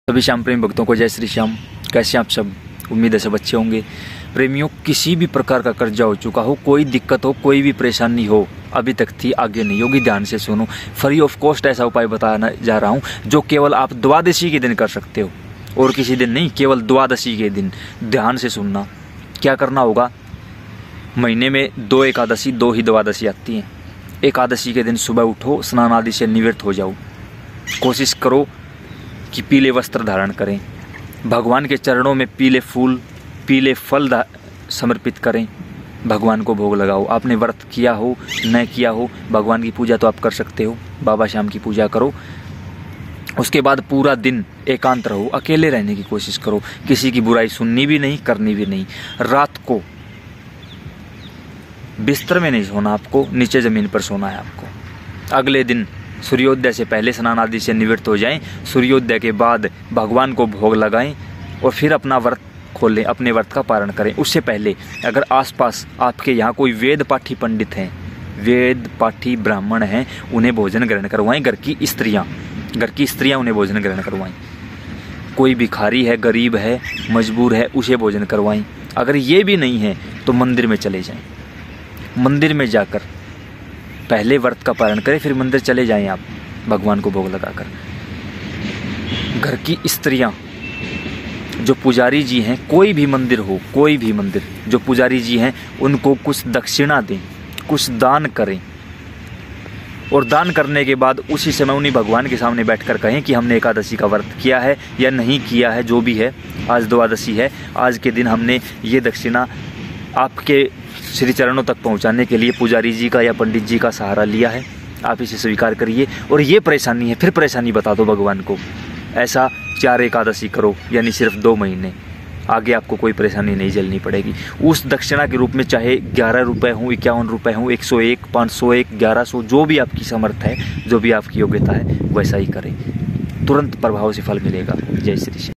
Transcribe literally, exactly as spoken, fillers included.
सभी श्याम प्रेमी भक्तों को जय श्री श्याम। कैसे आप सब? उम्मीद है सब अच्छे होंगे। प्रेमियों, किसी भी प्रकार का कर्जा हो चुका हो, कोई दिक्कत हो, कोई भी परेशानी हो, अभी तक थी, आगे नहीं होगी, ध्यान से सुनो। फ्री ऑफ कॉस्ट ऐसा उपाय बताना जा रहा हूँ जो केवल आप द्वादशी के दिन कर सकते हो, और किसी दिन नहीं, केवल द्वादशी के दिन। ध्यान से सुनना। क्या करना होगा? महीने में दो एकादशी, दो ही द्वादशी आती हैं। एकादशी के दिन सुबह उठो, स्नान आदि से निवृत्त हो जाओ। कोशिश करो कि पीले वस्त्र धारण करें। भगवान के चरणों में पीले फूल, पीले फल समर्पित करें। भगवान को भोग लगाओ। आपने व्रत किया हो, न किया हो, भगवान की पूजा तो आप कर सकते हो। बाबा श्याम की पूजा करो। उसके बाद पूरा दिन एकांत रहो, अकेले रहने की कोशिश करो। किसी की बुराई सुननी भी नहीं, करनी भी नहीं। रात को बिस्तर में नहीं सोना आपको, नीचे ज़मीन पर सोना है आपको। अगले दिन सूर्योदय से पहले स्नान आदि से निवृत्त हो जाएं। सूर्योदय के बाद भगवान को भोग लगाएं और फिर अपना व्रत खोलें, अपने व्रत का पारण करें। उससे पहले अगर आसपास आपके यहाँ कोई वेद पाठी पंडित हैं, वेद पाठी ब्राह्मण हैं, उन्हें भोजन ग्रहण करवाएं। घर की स्त्रियाँ घर की स्त्रियाँ उन्हें भोजन ग्रहण करवाएं। कोई भिखारी है, गरीब है, मजबूर है, उसे भोजन करवाएं। अगर ये भी नहीं है तो मंदिर में चले जाएं। मंदिर में जाकर पहले व्रत का पारण करें, फिर मंदिर चले जाएं आप भगवान को भोग लगाकर। घर की स्त्रियां, जो पुजारी जी हैं, कोई भी मंदिर हो, कोई भी मंदिर, जो पुजारी जी हैं, उनको कुछ दक्षिणा दें, कुछ दान करें। और दान करने के बाद उसी समय उन्हीं भगवान के सामने बैठकर कहें कि हमने एकादशी का व्रत किया है या नहीं किया है, जो भी है। आज द्वादशी है, आज के दिन हमने ये दक्षिणा आपके श्री चरणों तक पहुंचाने के लिए पुजारी जी का या पंडित जी का सहारा लिया है। आप इसे स्वीकार करिए। और ये परेशानी है, फिर परेशानी बता दो भगवान को। ऐसा चार एकादशी करो, यानी सिर्फ दो महीने। आगे आपको कोई परेशानी नहीं झेलनी पड़ेगी। उस दक्षिणा के रूप में चाहे ग्यारह रुपये हों, इक्यावन रुपये हों, एक सौ एक, पाँच सौ एक, ग्यारह सौ, जो भी आपकी समर्थ है, जो भी आपकी योग्यता है, वैसा ही करें। तुरंत प्रभाव से फल मिलेगा। जय श्री श्याम।